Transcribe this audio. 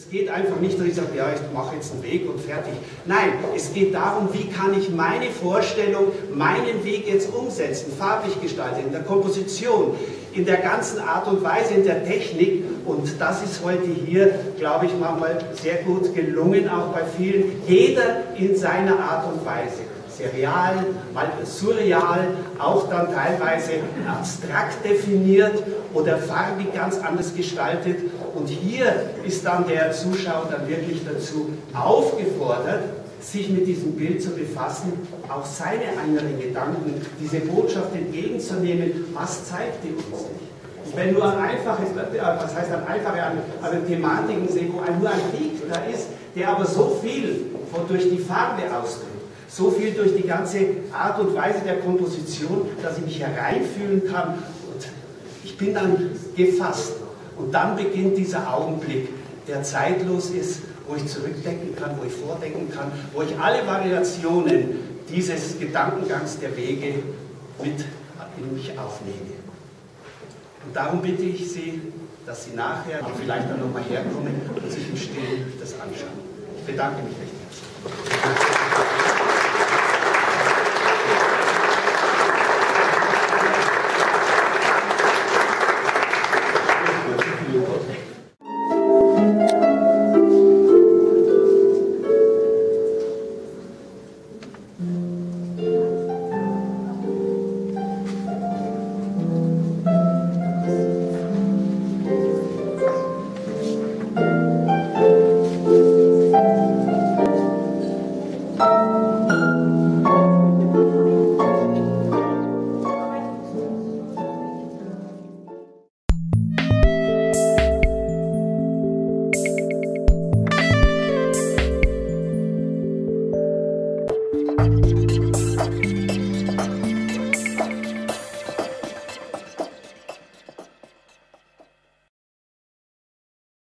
Es geht einfach nicht, dass ich sage, ja, ich mache jetzt einen Weg und fertig. Nein, es geht darum, wie kann ich meine Vorstellung, meinen Weg jetzt umsetzen, farblich gestalten, in der Komposition, in der ganzen Art und Weise, in der Technik. Und das ist heute hier, glaube ich, manchmal sehr gut gelungen, auch bei vielen. Jeder in seiner Art und Weise. Sehr real, mal surreal, auch dann teilweise abstrakt definiert oder farbig ganz anders gestaltet. Und hier ist dann der Zuschauer dann wirklich dazu aufgefordert, sich mit diesem Bild zu befassen, auch seine inneren Gedanken, diese Botschaft entgegenzunehmen. Was zeigt die uns nicht? Wenn nur ein einfaches, was heißt ein einfaches, also Thematiken sehen, wo nur ein Weg da ist, der aber so viel durch die Farbe ausdrückt, so viel durch die ganze Art und Weise der Komposition, dass ich mich hereinfühlen kann und ich bin dann gefasst. Und dann beginnt dieser Augenblick, der zeitlos ist, wo ich zurückdenken kann, wo ich vordenken kann, wo ich alle Variationen dieses Gedankengangs der Wege mit in mich aufnehme. Und darum bitte ich Sie, dass Sie nachher vielleicht dann nochmal herkommen und sich im Stillen das anschauen. Ich bedanke mich recht herzlich.